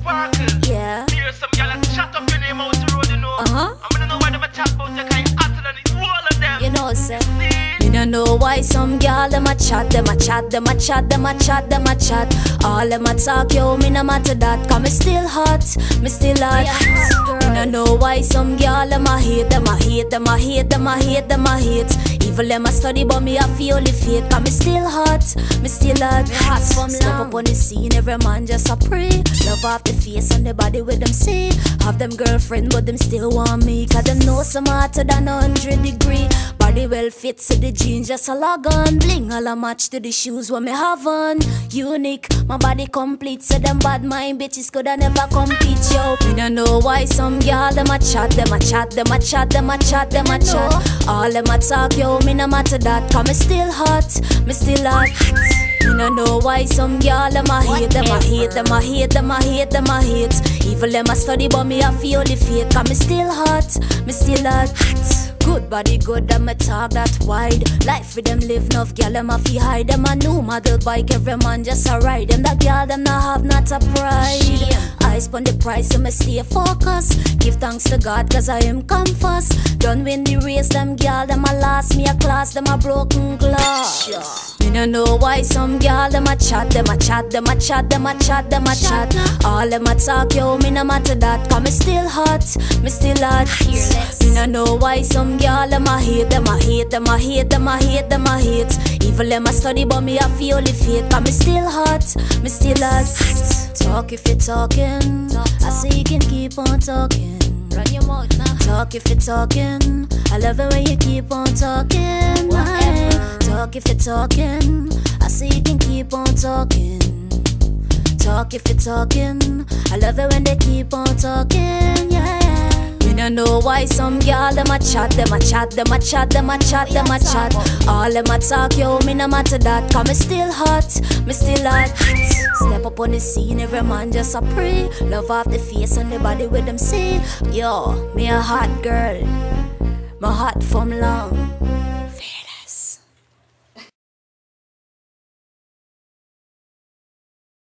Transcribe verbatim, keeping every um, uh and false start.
Sparkle. Yeah. Here's some y'all that chat up in him out the road, you know. Uh-huh. I don't know why them a chat about you, cause you hotter than the whole of them. You know, sir. Me no know why some girl them a chat, them a chat, them a chat, them a chat, them a chat. All them a talk, yo, me no matter that, cause me still hot, me still hot. Me no know why some girl them a hate, them a hate, them a hate, them a hate, them a hate. Evil them a study, but me a feel the fate, cause me still hot, me still hot. Me hot from Step up on the scene, every man just a pray. Love off the face and the body with them say. Have them girlfriend, but them still want me, cause them know some hotter than a hundred degree. Body well fit to the jeans, just a log on. Bling all a match to the shoes what me have on. Unique, my body complete, so them bad mind bitches coulda never compete, yo. Me don't know why some girl them a chat, them a chat, them a chat, them a chat, them a chat. All them a talk, yo, me no matter that, cause me still hot, me still hot. Me no know why some girl them a hate, them a hate, them a hate, them a hate, them a hate. Evil them a study, but me a feel the fate, cause me still hot, me still hot. Good body good, them a talk that wide. Life with them live, enough girl them a fi hide. Them a new model bike, every man just a ride. Them that girl them not have not a pride. Eyes on the price, so me stay focused. Give thanks to God, cause I am come first. Don't win the race, them girl them a last. Me a class, them a broken glass. Me no know why some girl them a chat, them a chat, them a chat, them a chat, them a chat. All them a talk, yo, me no matter that, cause me still hot, me still hot. Me no know why some girl them a hate, them a hate, them a hate, them a hate, them a hate. Evil them a study, but me a feel the fate, cause me still hot, me still hot. Talk if you're talking, I say you can keep on talking. Run your mouth now. Talk if you're talking, I love it when you keep on talking. Aye. Talk if you're talking, I say you can keep on talking. Talk if you're talking, I love it when they keep on talking, yeah. Me no know why some girl them a chat, them a chat, them a chat, them a chat, them a chat. All them a talk, yo, me no matter that, cause me still hot, me still hot. Step up on the scene, every man just a pray. Love off the face and the body with them say, yo, me a hot girl, my hot from long.